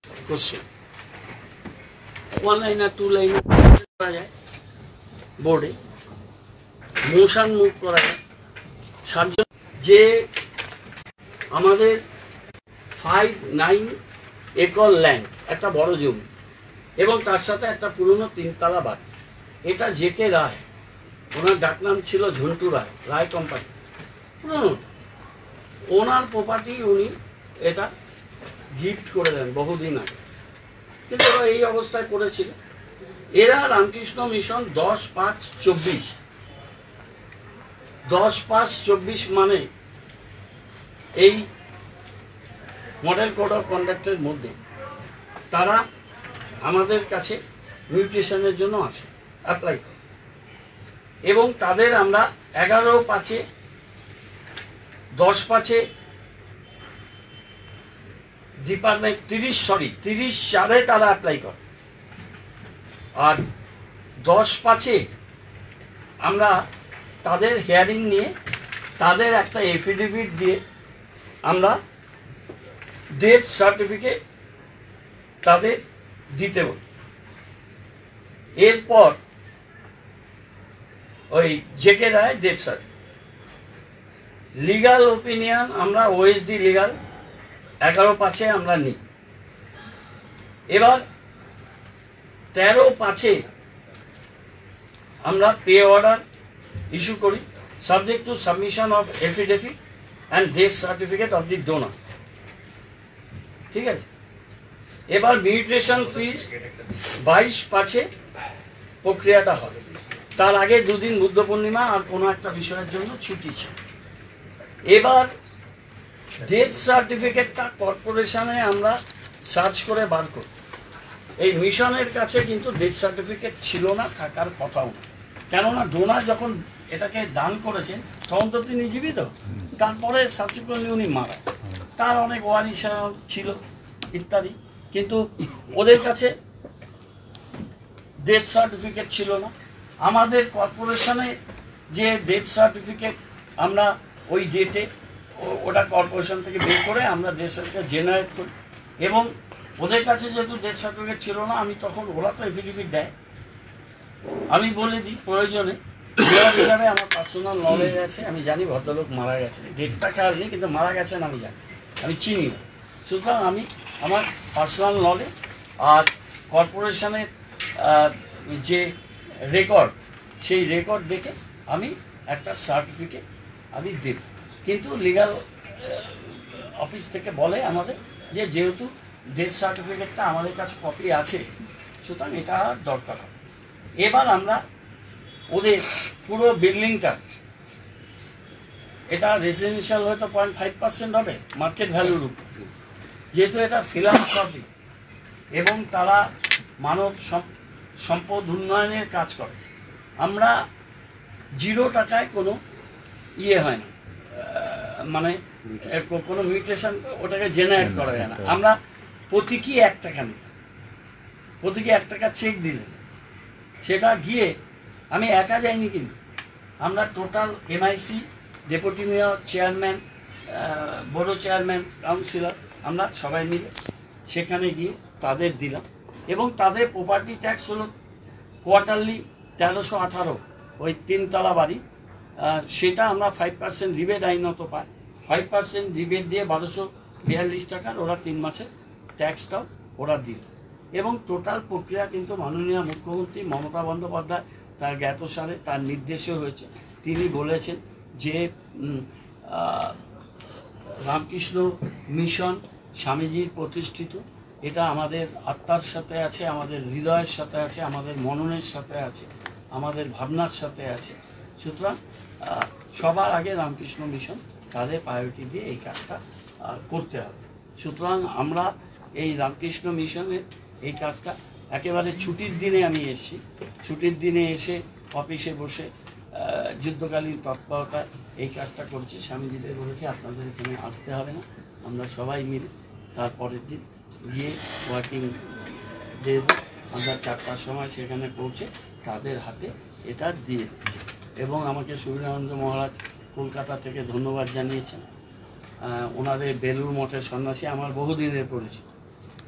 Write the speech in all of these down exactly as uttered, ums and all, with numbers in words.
Question one liner two liner করা যায়, বোর্ডে মোশন মুভ করা যায়। সাতজন যে আমাদের ফাইভ নাইন একর ল্যান্ড, একটা বড় জমি এবং তার সাথে একটা পুরনো তিনতলা বাড়ি। এটা জেকে রায়, ওনার ডাকনাম ছিল ঝন্টু রায়, রায় কোম্পানি পুরনো। ওনার প্রপার্টি উনি এটা গিফট করে দেন বহুদিন আগে, কিন্তু এই অবস্থায় করেছিল। এরা রামকৃষ্ণ মিশন দশ পাঁচ চব্বিশ দশ পাঁচ চব্বিশ মানে এই মডেল কোড অফ কন্ডাক্টের মধ্যে তারা আমাদের কাছে মিউটেশনের জন্য আসে, অ্যাপ্লাই করে, এবং তাদের আমরা এগারো পাঁচে দশ পাঁচে ডিপার্টমেন্ট তিরিশ সরি তিরিশ চারে তারা অ্যাপ্লাই করে, আর দশ পাঁচে আমরা তাদের হিয়ারিং নিয়ে তাদের একটা এফিডেভিট দিয়ে আমরা ডেথ সার্টিফিকেট তাদের দিতে বলি। এরপর ওই JK Roy death certificate, legal opinion আমরা ওএসডি লিগাল এগারো পাঁচে আমরা নিই। এবার তেরো পাঁচে আমরা পে অর্ডার ইস্যু করি, subject to submission of affidavit and death certificate of the donor. ঠিক আছে, এবার মিউটেশন ফিজ বাইশ পাঁচে প্রক্রিয়াটা হবে। তার আগে দুদিন বুদ্ধ পূর্ণিমা আর কোনো একটা বিষয়ের জন্য ছুটি ছিল। এবার ডেথ সার্টিফিকেটটা কর্পোরেশনে আমরা সার্চ করে বার করি। এই মিশনের কাছে কিন্তু ডেথ সার্টিফিকেট ছিল না, থাকার কথাও না, কেননা ডোনার যখন এটাকে দান করেছেন তখন তো তিনি জীবিত, তারপরে সাবসিকুয়েন্টলি উনি মারা, তার অনেক ওয়ারিশ ছিল ইত্যাদি, কিন্তু ওদের কাছে ডেথ সার্টিফিকেট ছিল না। আমাদের কর্পোরেশনে যে ডেথ সার্টিফিকেট আমরা ওই ডেটে ওটা কর্পোরেশন থেকে বের করে আমরা ডেথ সার্টিফিকেট জেনারেট করি, এবং ওদের কাছে যেহেতু ডেথ সার্টিফিকেট ছিল না, আমি তখন ওরা তো এফিডেভিট দেয়, আমি বলে দিই প্রয়োজনে হিসাবে আমার পার্সোনাল নলেজ আছে, আমি জানি ভদ্রলোক মারা গেছে, ডেটটা খেয়াল নেই কিন্তু মারা গেছেন আমি জানি, আমি চিনিও। সুতরাং আমি আমার পার্সোনাল নলেজ আর কর্পোরেশনের যে রেকর্ড, সেই রেকর্ড দেখে আমি একটা সার্টিফিকেট আমি দেব। কিন্তু লিগাল অফিস থেকে বলে আমাদের যে যেহেতু ডেথ সার্টিফিকেটটা আমাদের কাছে কপি আছে, সুতরাং এটা দরকার হবে। এবার আমরা ওদের পুরো বিল্ডিংটা, এটা রেসিডেন্সিয়াল হয়তো পয়েন্ট ফাইভ পার্সেন্ট হবে মার্কেট ভ্যালুর উপর, যেহেতু এটা ফিলান্থ্রপি এবং তারা মানব সম্পদ উন্নয়নের কাজ করে, আমরা জিরো টাকায় কোনো ইয়ে হয় না, মানে কোনো মিউটেশন ওটাকে জেনারেট করা যায় না। আমরা প্রতীকী এক টাকা নিই, প্রতীকী এক টাকা চেক দিলেন, সেটা গিয়ে আমি একা যাইনি, কিন্তু আমরা total MIC, deputy mayor, chairman, বড় চেয়ারম্যান, কাউন্সিলর, আমরা সবাই মিলে সেখানে গিয়ে তাদের দিলাম, এবং তাদের প্রপার্টি ট্যাক্স হলো কোয়ার্টারলি তেরোশো আঠারো, ওই তিনতলা বাড়ি, সেটা আমরা ফাইভ পার্সেন্ট রিবেট আইনত পাই, ফাইভ পার্সেন্ট রিবেট দিয়ে বারোশো বিয়াল্লিশ টাকার ওরা তিন মাসের ট্যাক্সটাও ওরা দিল। এবং টোটাল প্রক্রিয়া কিন্তু মাননীয় মুখ্যমন্ত্রী মমতা বন্দ্যোপাধ্যায় তার জ্ঞাতসারে তার নির্দেশে হয়েছে। তিনি বলেছেন যে রামকৃষ্ণ মিশন স্বামীজির প্রতিষ্ঠিত, এটা আমাদের আত্মার সাথে আছে, আমাদের হৃদয়ের সাথে আছে, আমাদের মননের সাথে আছে, আমাদের ভাবনার সাথে আছে। সুতরাং সবার আগে রামকৃষ্ণ মিশন তাদের প্রায়োরিটি দিয়ে এই কাজটা করতে হবে। সুতরাং আমরা এই রামকৃষ্ণ মিশনের এই কাজটা একেবারে ছুটির দিনে আমি এসেছি, ছুটির দিনে এসে অফিসে বসে যুদ্ধকালীন তৎপরতায় এই কাজটা করছি। স্বামীজিদের বলেছি আপনাদের এখানে আসতে হবে না, আমরা সবাই মিলে তারপরের দিন গিয়ে ওয়ার্কিং ডে আমরা চারটার সময় সেখানে পৌঁছে তাদের হাতে এটা দিয়ে দিচ্ছি। এবং আমাকে সুবীরানন্দ মহারাজ কলকাতা থেকে ধন্যবাদ জানিয়েছেন, ওনাদের বেলুর মঠের সন্ন্যাসী, আমার বহুদিনের পরিচিত,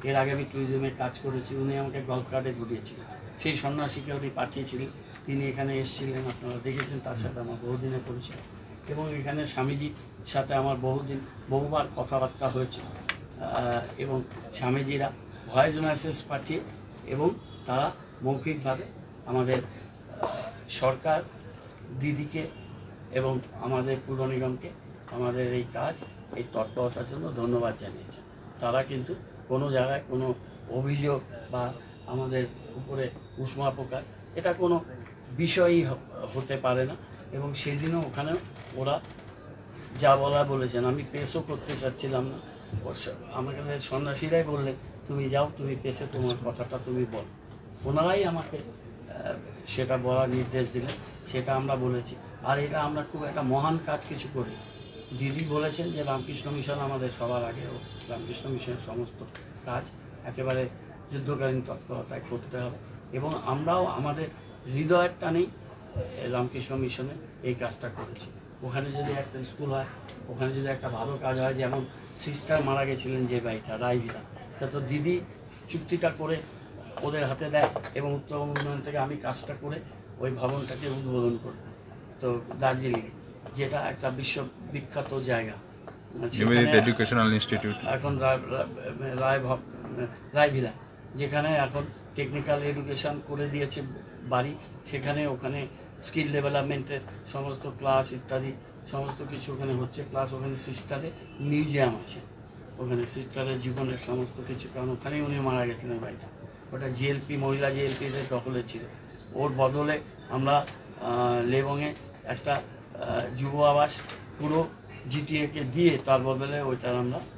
এর আগে আমি ট্যুরিজমে কাজ করেছি, উনি আমাকে গল্ফ কার্ডে ঘুরিয়েছিলেন। সেই সন্ন্যাসীকে উনি পাঠিয়েছিলেন, তিনি এখানে এসেছিলেন, আপনারা দেখেছেন, তার সাথে আমার বহুদিনের পরিচয়। এবং এখানে স্বামীজির সাথে আমার বহুদিন বহুবার কথাবার্তা হয়েছে এবং স্বামীজিরা ভয়েস মেসেজ পাঠিয়ে এবং তারা মৌখিকভাবে আমাদের সরকার, দিদিকে এবং আমাদের পুর নিগমকে আমাদের এই কাজ, এই তৎপরতার জন্য ধন্যবাদ জানিয়েছেন। তারা কিন্তু কোনো জায়গায় কোনো অভিযোগ বা আমাদের উপরে উষ্মা প্রকাশ এটা কোনো বিষয়ই হতে পারে না। এবং সেদিনও ওখানে ওরা যা বলা বলেছেন, আমি পেশও করতে চাচ্ছিলাম না, আমাকে সন্ন্যাসীরাই বললেন তুমি যাও, তুমি পেশে তোমার কথাটা তুমি বল। ওনারাই আমাকে সেটা বলার নির্দেশ দিলেন, সেটা আমরা বলেছি। আর এটা আমরা খুব একটা মহান কাজ কিছু করি। দিদি বলেছেন যে রামকৃষ্ণ মিশন আমাদের সবার আগে, রামকৃষ্ণ মিশনের সমস্ত কাজ একেবারে যুদ্ধকালীন তৎপরতায় করতে হবে এবং আমরাও আমাদের হৃদয়ের টানেই রামকৃষ্ণ মিশনে এই কাজটা করেছি। ওখানে যদি একটা স্কুল হয়, ওখানে যদি একটা ভালো কাজ হয়, যেমন সিস্টার মারা গেছিলেন যে বাড়িটা রায়ভিলা, তা তো দিদি চুক্তিটা করে ওদের হাতে দেয় এবং উত্তরবঙ্গ উন্নয়ন থেকে আমি কাজটা করে ওই ভবনটাকে উদ্বোধন করি। তো দার্জিলিং যেটা একটা বিশ্ববিখ্যাত জায়গা, এডুকেশনাল ইনস্টিটিউট এখন রায় রায়ভিলা, যেখানে এখন টেকনিক্যাল এডুকেশন করে দিয়েছে বাড়ি, সেখানে ওখানে স্কিল ডেভেলপমেন্টের সমস্ত ক্লাস ইত্যাদি সমস্ত কিছু ওখানে হচ্ছে। প্লাস ওখানে সিস্টারে মিউজিয়াম আছে, ওখানে সিস্টারের জীবনের সমস্ত কিছু, কারণ ওখানেই উনি মারা গেছিলেন বাড়িটা। ওটা জিএলপি, মহিলা জিএলপিতে দখলে ছিল। ওর বদলে আমরা লেবংয়ে একটা যুব আবাস পুরো জিটিএকে দিয়ে তার বদলে ওইটার আমরা